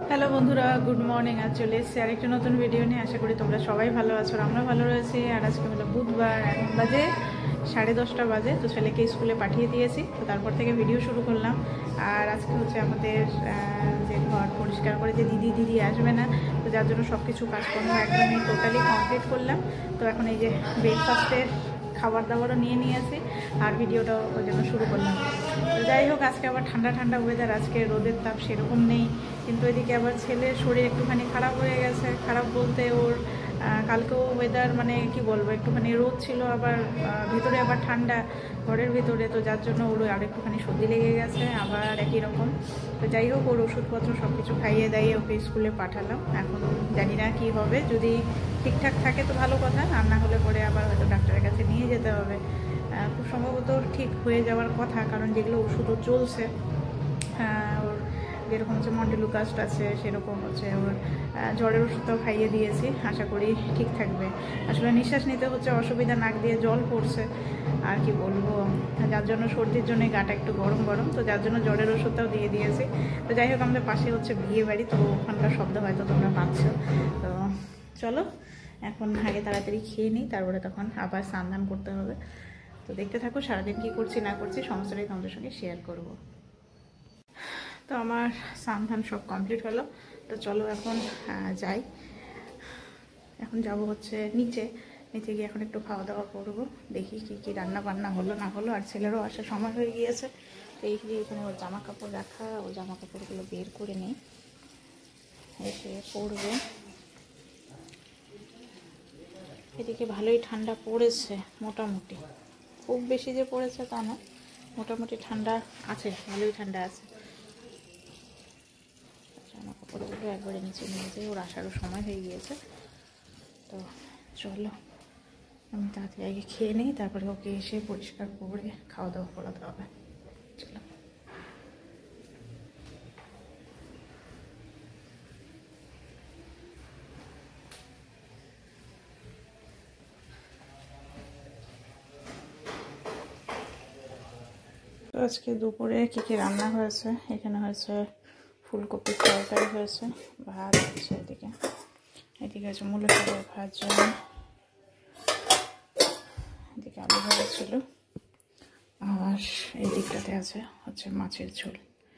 Hello বন্ধুরা, good morning. আজ চলে এসেছি আরেকটা নতুন ভিডিও নিয়ে। আশা করি তোমরা সবাই ভালো আছো, আমরা ভালো রয়েছি। আর আজকে হলো বুধবার, এখন বাজে 10:30 বাজে। তো ছেলেকে স্কুলে পাঠিয়ে দিয়েছি, তো তারপর থেকে ভিডিও শুরু করলাম। আর আজকে হচ্ছে আমাদের যে ঘর পরিষ্কার করে যে দিদি আসবে না, তো যার জন্য সব কিছু কাজকর্ম একদমই টোটালি কমপ্লিট করলাম। তো এখন এই যে ব্রেকফাস্টের খাবার দাবারও নিয়ে নিয়েছি আর ভিডিওটাও ওই জন্য শুরু করলাম। তো যাই হোক, আজকে আবার ঠান্ডা ঠান্ডা ওয়েদার, আজকে রোদের তাপ সেরকম নেই, কিন্তু এদিকে আবার ছেলের শরীর একটুখানি খারাপ হয়ে গেছে। খারাপ বলতে ওর কালকেও ওয়েদার মানে কি বলবো, একটুখানি রোদ ছিল, আবার ভিতরে আবার ঠান্ডা ঘরের ভিতরে, তো যার জন্য ওর আর একটুখানি সর্দি লেগে গেছে আবার একই রকম। তো যাই হোক, ওর ওষুধপত্র সব কিছু খাইয়ে দাইয়ে ওকে স্কুলে পাঠালাম। এখন জানি না কী হবে, যদি ঠিকঠাক থাকে তো ভালো কথা, আর না হলে পরে আবার হয়তো ডাক্তারের কাছে নিয়ে যেতে হবে। খুব সম্ভবত ঠিক হয়ে যাওয়ার কথা, কারণ যেগুলো ওষুধও চলছে, ওর যেরকম হচ্ছে মন্টেলুকাস্ট আছে, সেরকম হচ্ছে ওর জ্বরের ওষুধটাও খাইয়ে দিয়েছি। আশা করি ঠিক থাকবে। আসলে নিঃশ্বাস নিতে হচ্ছে অসুবিধা, নাক দিয়ে জল পড়ছে, আর কি বলবো, যার জন্য সর্দির জন্য গাটা একটু গরম গরম, তো যার জন্য জ্বরের ওষুধটাও দিয়ে দিয়েছি। তো যাই হোক, আমাদের পাশে হচ্ছে বিয়ে বাড়ি, তো ওখানকার শব্দ হয়তো তোমরা পাচ্ছ। তো চলো এখন আগে তাড়াতাড়ি খেয়ে নিই, তারপরে তখন আবার স্নান করতে হবে। তো দেখতে থাকো সারাদিন কী করছি না করছি, সমস্তটাই তোমাদের সঙ্গে শেয়ার করব। তো আমার স্নান সব কমপ্লিট হলো। তো চলো এখন যাই। এখন যাব হচ্ছে নিচে গিয়ে এখন একটু খাওয়া দাওয়া করবো। দেখি কি কি রান্না বান্না হলো না হলো। আর ছেলেরও আসার সময় হয়ে গিয়েছে, তো এই যে এখানে ওর জামা কাপড় রাখা, ওর জামা কাপড়গুলো বের করে নিই, এসে পড়বে। এদিকে ভালোই ঠান্ডা পড়েছে, মোটামুটি, খুব বেশি যে পড়েছে তা না, মোটামুটি ঠান্ডা আছে, ভালোই ঠান্ডা আছে। জামা কাপড়গুলো একবারে নিচে নিয়ে যাই, ওর আসারও সময় হয়ে গিয়েছে। তো চলো আমি তাড়াতাড়ি আগে খেয়ে নিই, তারপরে ওকে এসে পরিষ্কার করে খাওয়া দাওয়া করাতে হবে। চলো। তো আজকে দুপুরে কী কী রান্না হয়েছে, এখানে হয়েছে ফুলকপির তরকারি হয়েছে, ভাত হচ্ছে, এদিকে হচ্ছে মূলো শাকের ভাজা, এদিকে আলু ভাজা ছিল, আর এই দিকটাতে আছে হচ্ছে মাছের ঝোল।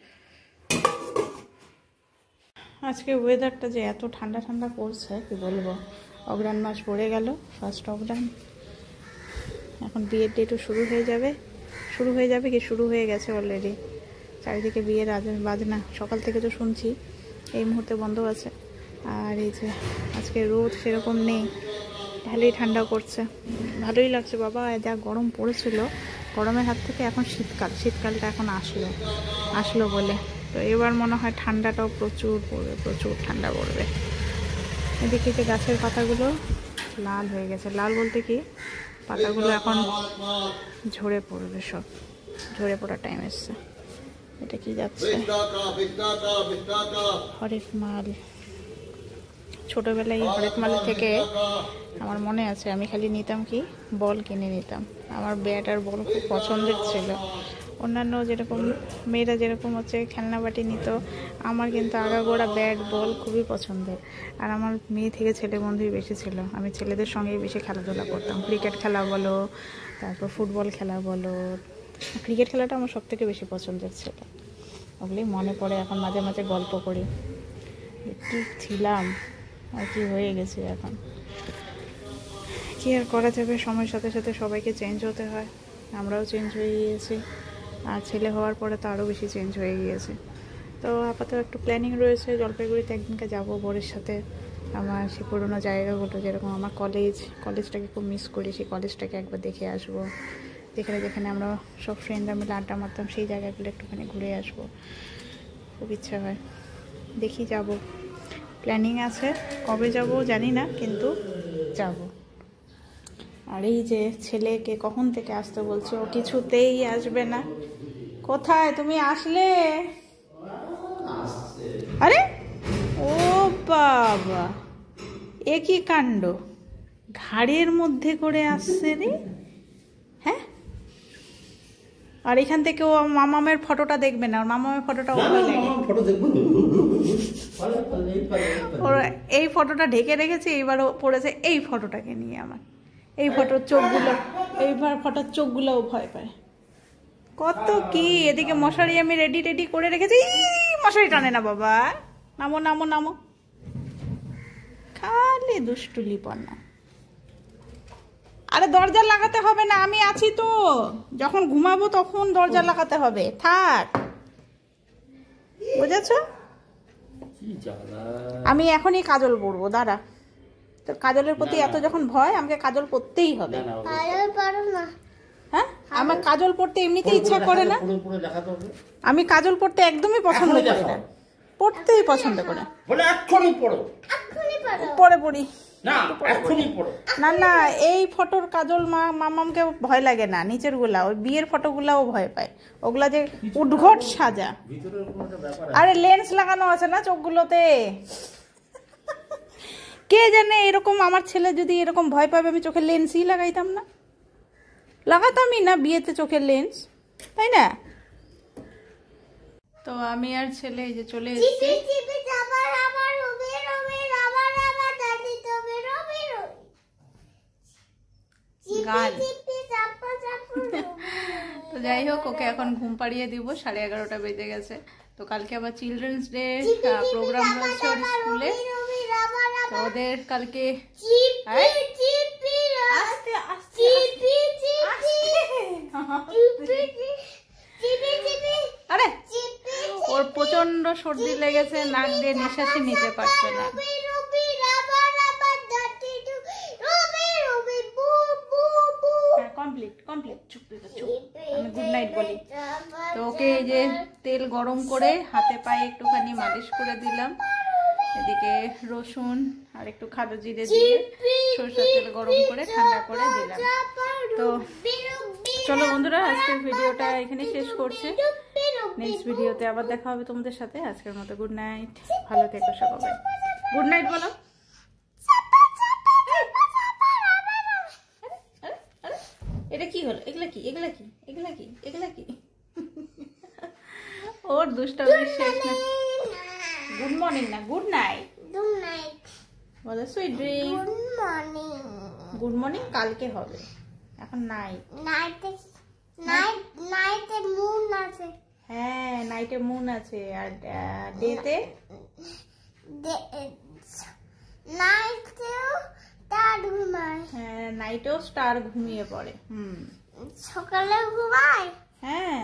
আজকে ওয়েদারটা যে এত ঠান্ডা ঠান্ডা পড়ছে কি বলবো। অগ্রহায়ণ মাস পড়ে গেল, ফার্স্ট অগ্রহায়ণ। এখন বিয়ের ডেটও শুরু হয়ে যাবে কি শুরু হয়ে গেছে অলরেডি। চারিদিকে বিয়ের বাজনা সকাল থেকে তো শুনছি, এই মুহূর্তে বন্ধ আছে। আর এই যে আজকে রোদ সেরকম নেই, ভালোই ঠান্ডা করছে, ভালোই লাগছে। বাবা যা গরম পড়েছিল, গরমের হাত থেকে এখন শীতকালটা এখন আসলো বলে। তো এবার মনে হয় ঠান্ডাটাও প্রচুর পড়বে, প্রচুর ঠান্ডা পড়বে। এদিকে যে গাছের পাতাগুলো লাল হয়ে গেছে, লাল বলতে কি পাতাগুলো এখন ঝরে পড়বে, সব ঝরে পড়ার টাইম এসছে। এটা কি যাচ্ছে, হরেক মাল। ছোটোবেলায় হরেক মাল থেকে আমার মনে আছে, আমি খালি নিতাম কি বল কিনে নিতাম। আমার ব্যাট আর বল খুব পছন্দের ছিল। অন্যান্য যেরকম মেয়েরা যেরকম হচ্ছে খেলনা বাটি নিত, আমার কিন্তু আগাগোড়া ব্যাট বল খুবই পছন্দের। আর আমার মেয়ে থেকে ছেলে বন্ধুই বেশি ছিল, আমি ছেলেদের সঙ্গেই বেশি খেলাধুলা করতাম। ক্রিকেট খেলা বলো, তারপর ফুটবল খেলা বলো, ক্রিকেট খেলাটা আমার সব থেকে বেশি পছন্দের ছিল। ওগুলোই মনে পড়ে এখন, মাঝে মাঝে গল্প করি কি ছিলাম আর কি হয়ে গেছে এখন। কি আর করা যাবে, সময়ের সাথে সাথে সবাইকে চেঞ্জ হতে হয়, আমরাও চেঞ্জ হয়ে গিয়েছি। আর ছেলে হওয়ার পরে তো আরও বেশি চেঞ্জ হয়ে গিয়েছে। তো আপাতত একটু প্ল্যানিং রয়েছে, জলপাইগুড়িতে একদিনকে যাবো বরের সাথে। আমার সেই পুরোনো জায়গাগুলো, যেরকম আমার কলেজটাকে খুব মিস করি, সেই কলেজটাকে একবার দেখে আসবো। যেখানে আমরা সব ফ্রেন্ডরা মিলে আড্ডা মারতাম, সেই জায়গাগুলো একটুখানি ঘুরে আসবো, খুব ইচ্ছা হয়। দেখি যাব, প্ল্যানিং আছে, কবে যাব জানি না, কিন্তু যাব। আর এই যে ছেলেকে কখন থেকে আসতে বলছি, ও কিছুতেই আসবে না। কোথায় তুমি আসলে? আরে ও বাবা, এ কি কাণ্ড, ঘাড়ের মধ্যে করে আসছে রে। হ্যাঁ, আর এখান থেকে ও মামামের ফটোটা দেখবে না, ওর মামামের ফটোটা ও ভয় লাগে। ওর এই ফটোটা ঢেকে রেখেছি, এইবারও পড়েছে এই ফটোটাকে নিয়ে আমার। এই ফটোর চোখগুলো, এইবার ফটোর চোখগুলোও ভয় পায়। কত কি এদিকে মশারি আমি রেডি করে রেখেছি। মশারি টানে না বাবা, নামো নামো নামো, খালি দুষ্টুলি পনা। আরে দরজা লাগাতে হবে না, আমি আছি তো, যখন ঘুমাবো তখন দরজা লাগাতে হবে, থাক, বুঝেছো? আমি এখনই কাজল পরবো, দাঁড়া। তোর কাজলের প্রতি এত যখন ভয়, আমাকে কাজল পরতেই হবে। হ্যাঁ, আমার কাজল পরতে এমনিতে ইচ্ছা করে না, আমি কাজল পরতে একদমই পছন্দ করি না, পড়তেই পছন্দ করে পরে পড়ি না। না, এই ফটোর কাজল মামামকে ভয় লাগে না, নিচের গুলা, ওই বিয়ের ফটোগুলাও ভয় পায়, ওগুলা যে উদ্ঘট সাজা। আরে লেন্স লাগানো আছে না চোখগুলোতে, কে জানে এরকম আমার ছেলে যদি এরকম ভয় পাবে, আমি চোখের লেন্সই লাগাইতাম না, লাগাতামই না বিয়েতে চোখের লেন্স, তাই না? তো আমি আর ছেলে এই যে চলে এসেছি। তো যাই হোক, ওকে এখন ঘুম পাড়িয়ে দিব, 11:30 বেজে গেছে। তো কালকে আবার চিলড্রেন্স ডে প্রোগ্রাম রয়েছে ওর স্কুলে, তো ওদের কালকে আরে ওর প্রচন্ড সর্দি লেগেছে, নাক দিয়ে নিঃশ্বাসই নিতে পারছে না। কমপ্লিট, চুপ চুপ, আমি গুড নাইট বলি। তো ওকে এই যে তেল গরম করে হাতে পায়ে একটুখানি মালিশ করে দিলাম, এদিকে রসুন আর একটু খাদো জিরে দিয়ে সরষের তেল গরম করে ঠান্ডা করে দিলাম। তো চলো বন্ধুরা, আজকের ভিডিওটা এখানে শেষ করছি, নেক্সট ভিডিওতে আবার দেখা হবে তোমাদের সাথে। আজকের মতো গুড নাইট, ভালো থেকো সবাই, গুড নাইট বলো। এটা কি হলো? এগুলা কি? ওর দুষ্টামি শেষ না। গুড মর্নিং না, গুড নাইট বলো, সুইট ড্রিম। গুড মর্নিং কালকে হবে, এখন নাইট। হ্যাঁ, নাইটে মুন আছে, আর ডেতে হ্যাঁ, নাইটেও স্টার ঘুমিয়ে পড়ে। সকালে ঘুমায়। হ্যাঁ,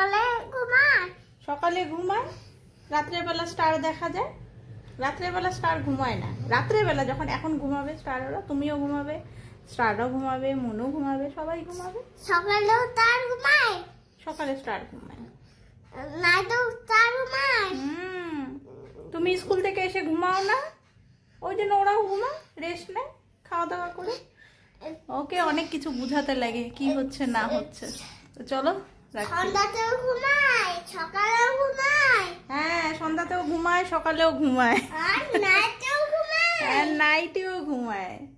সকালে ঘুমায়, রাত্রের বেলা স্টার দেখা যায়। রাত্রের বেলা স্টার ঘুমায় না, রাত্রের বেলা যখন এখন ঘুমাবে স্টার, ওরা তুমিও ঘুমাবে, স্টারও ঘুমাবে, মনও ঘুমাবে, সবাই ঘুমাবে। সকালেও স্টার ঘুমায়, সকালে স্টার ঘুমায়, নাইটেও স্টার ঘুমায়। তুমি স্কুল থেকে এসে ঘুমাও না, ওই জন্য ওরাও ঘুমায়, রেস্ট নেয় খাওয়া দাওয়া করে। ওকে অনেক কিছু বুঝাতে লাগে কি হচ্ছে না হচ্ছে। তো চলো, সন্ধ্যাতেও ঘুমায়, সকালেও ঘুমায়। হ্যাঁ, সন্ধ্যাতেও ঘুমায়, সকালেও ঘুমায়, আর নাইটেও ঘুমায়, নাইটেও ঘুমায়।